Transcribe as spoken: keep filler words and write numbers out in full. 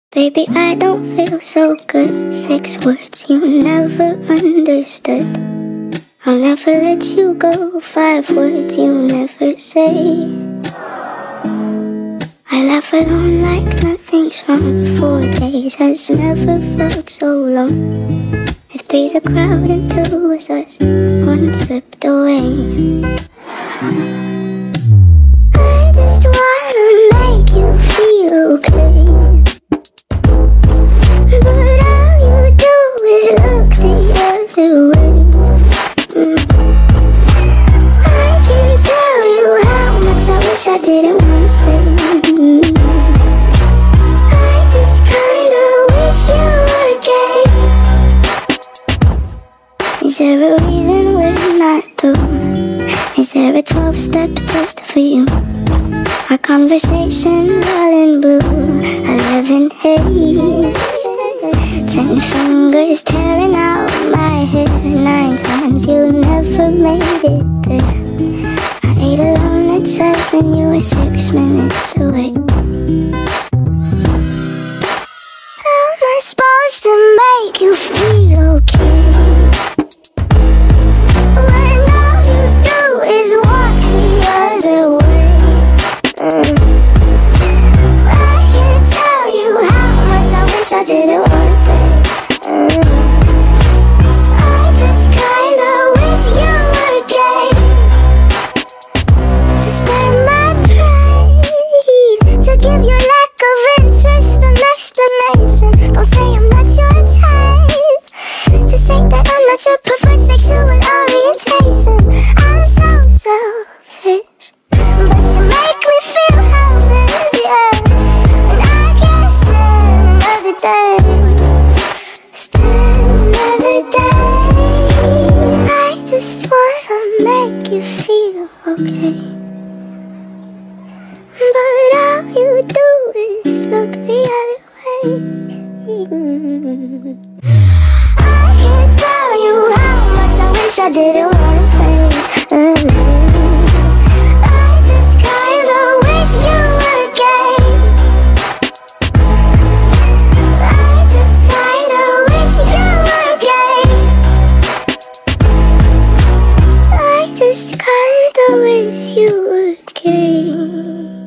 Baby, I don't feel so good. Six words you never understood. I'll never let you go. Five words you never say. I laugh alone like nothing's wrong. Four days has never felt so long. If three's a crowd and two was us, one slipped away. I just wanna make you feel okay, but all you do is look the other way. mm. I can tell you how much I wish I didn't want to stay. mm. I just kinda wish you were gay. Is there a reason we're not through? Is there a twelve step just for you? Our conversations all in blue, eleven haze. Ten fingers tearing out my hair. Nine times you never made it there. I ate alone at seven, you were six minutes away. How am I supposed to make you feel okay when all you do is walk the other way? mm. I can't tell you how much I wish I didn't want to stay. mm. I just kinda wish you were gay, to spare my pride, to give your lack of interest an explanation. Don't say I'm not your type, just say that I'm not your preferred sexual orientation. I'm so selfish, but you make me feel helpless, yeah. And I can't stand another day, stand another day. I just wanna make you feel okay, but all you do is look the other way. I can't tell you how much I wish I didn't want to stay. mm. I just kinda wish you were gay. I just kinda wish you were gay. I just kinda wish you were gay.